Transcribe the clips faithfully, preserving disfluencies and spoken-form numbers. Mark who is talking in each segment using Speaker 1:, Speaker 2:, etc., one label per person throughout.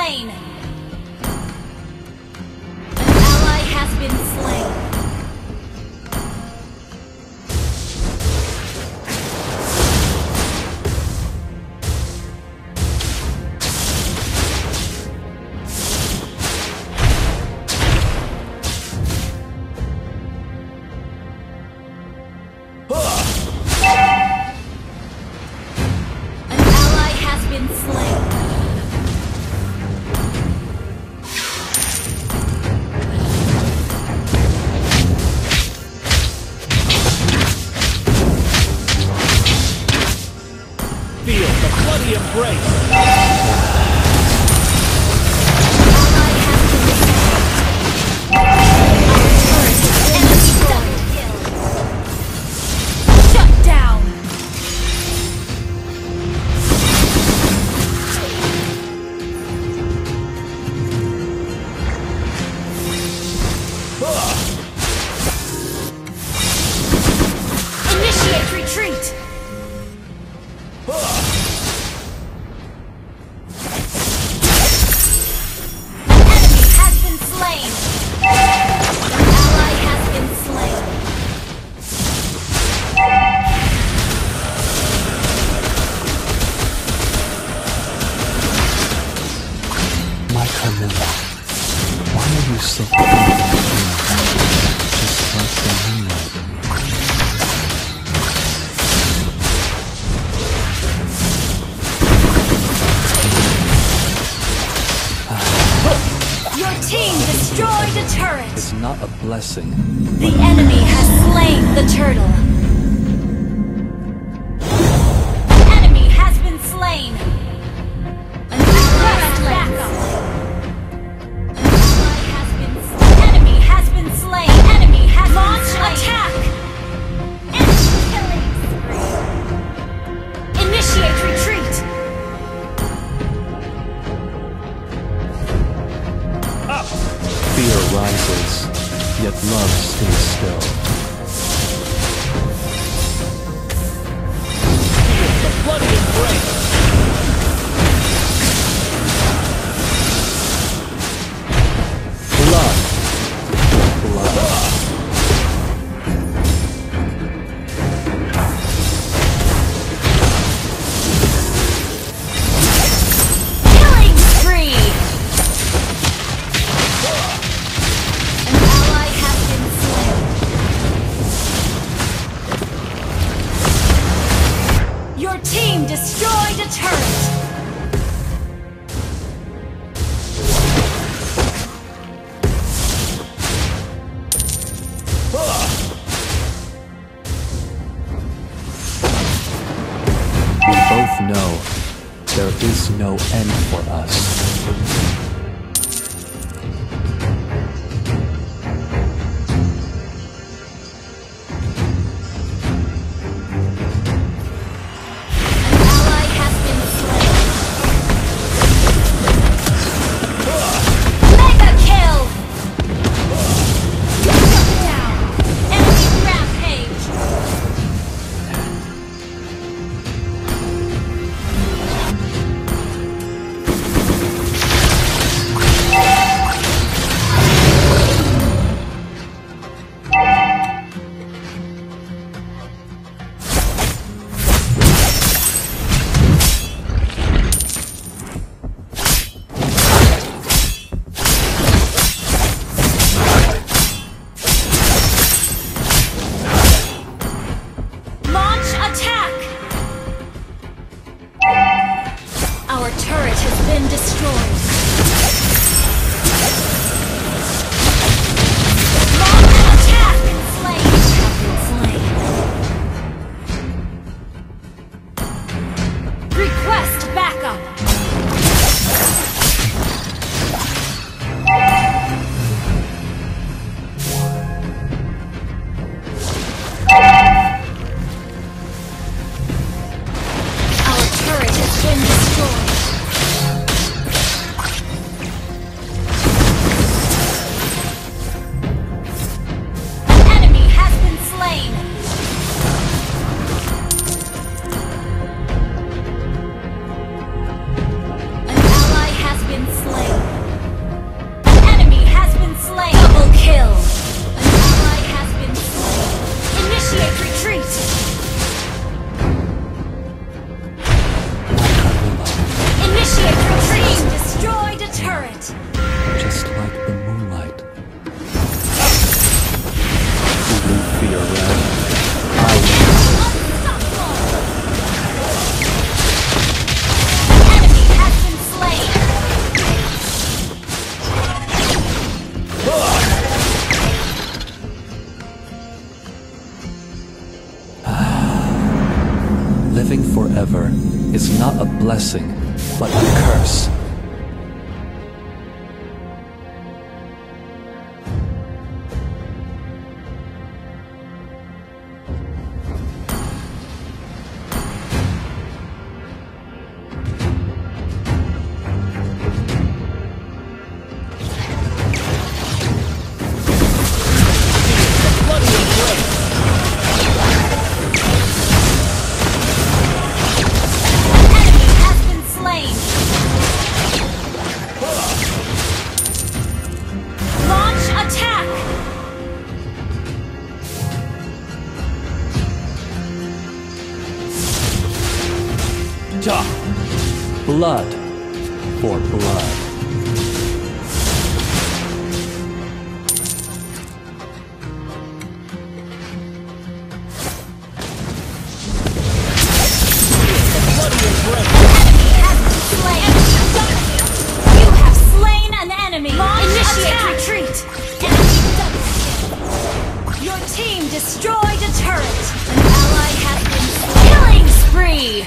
Speaker 1: slain! An ally has been slain.
Speaker 2: It's not a blessing.
Speaker 1: The enemy has slain the turtle. An enemy has been slain. An ally has been slain. An enemy has been slain. Enemy has launch attack. Enemy killing spree. Initiate retreat.
Speaker 2: Up. Fear rises, yet love stays still. The bloody embrace! Blood! Blood!
Speaker 1: Killing spree! Your team destroyed a turret!
Speaker 2: We both know there is no end for us.
Speaker 1: Our turret has been destroyed. Launch attack! Slain have been slain. Request backup! Our turret has been destroyed.
Speaker 2: not a blessing, but a curse. Blood for blood.
Speaker 1: You have slain an enemy. Initiate retreat. Your team destroyed a turret. An ally has been killing spree.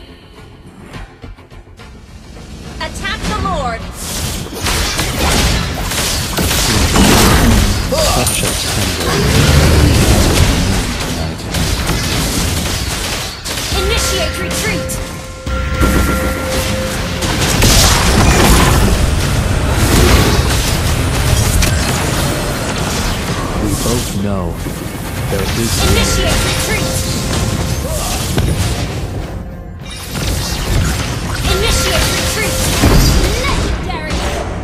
Speaker 1: Attack the Lord!
Speaker 2: Such a tender tonight.
Speaker 1: Initiate retreat!
Speaker 2: We both know there is
Speaker 1: Initiate retreat! Initiate retreat! Legendary!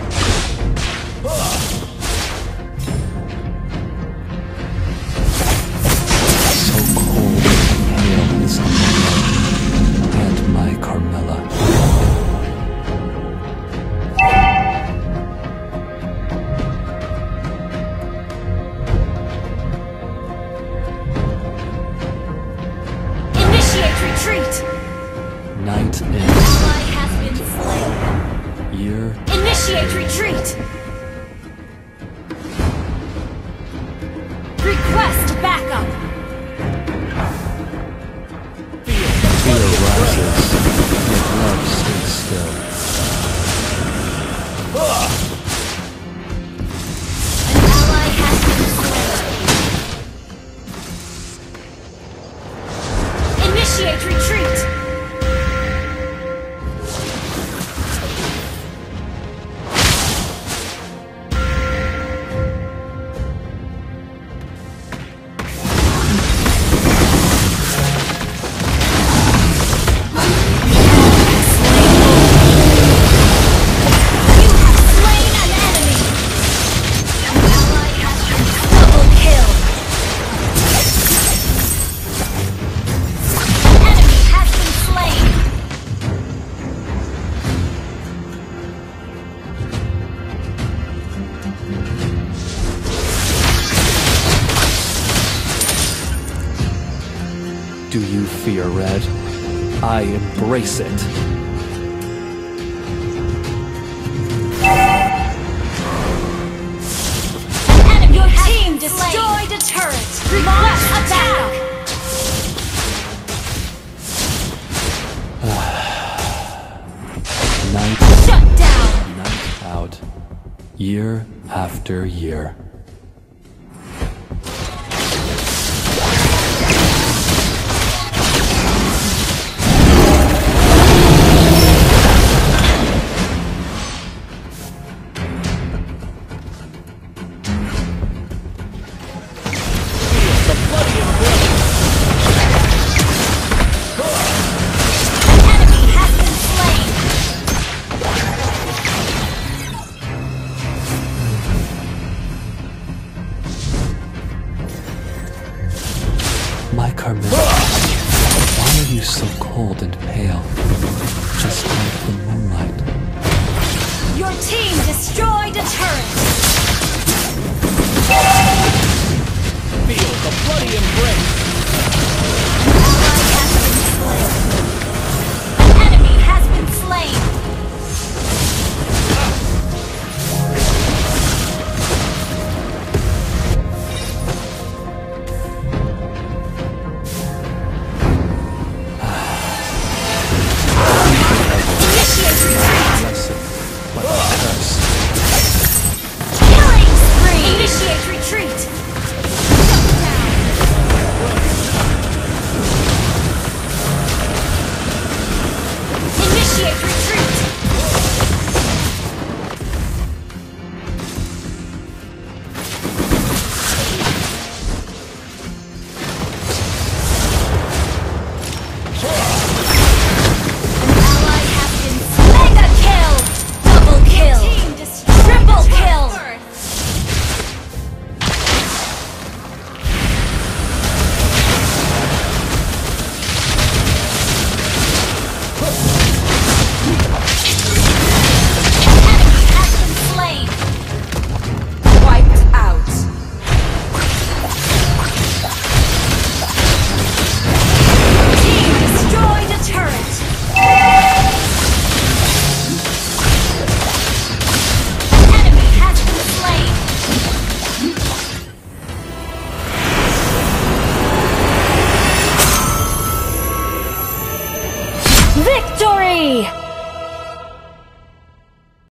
Speaker 2: so cold and pale is Amanda and my Carmilla.
Speaker 1: Initiate retreat!
Speaker 2: Night in,
Speaker 1: Ally has been slain.
Speaker 2: year
Speaker 1: Initiate retreat! Request backup!
Speaker 2: fear rises, yet love stays still.
Speaker 1: An ally has been slain. Initiate retreat!
Speaker 2: Do you fear red? I embrace it.
Speaker 1: Enemy Your team destroyed a turret! Request attack!
Speaker 2: Night
Speaker 1: Shut down!
Speaker 2: night out, year after year.